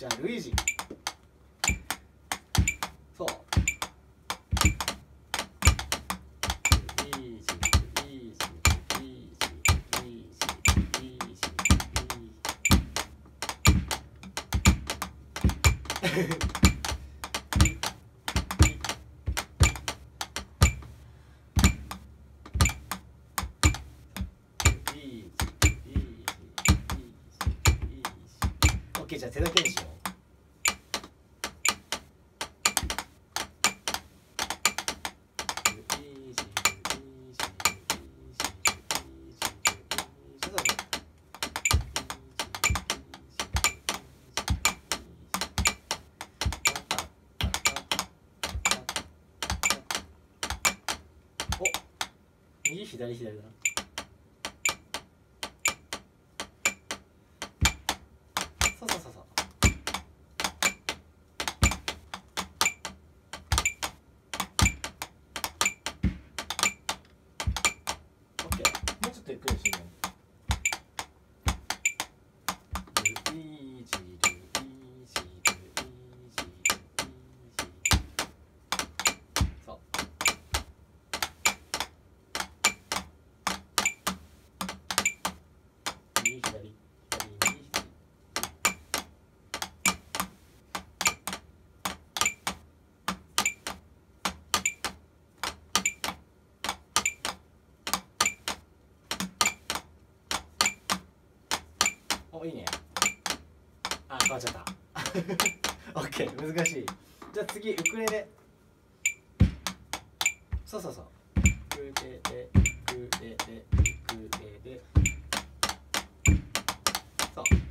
じゃあルイージ。そうオッケー、じゃあ手だけにしよう。右左左だな。そうそうそうそう。オッケー。もうちょっとゆっくりしてみよう。ルイージルイージルイージルイージ。そう。右左左右左。お、いいね。あ、変わっちゃった。オッケー、難しい。じゃあ次ウクレレ。そうそうそう。ウクレレウクレレウクレレ。そう。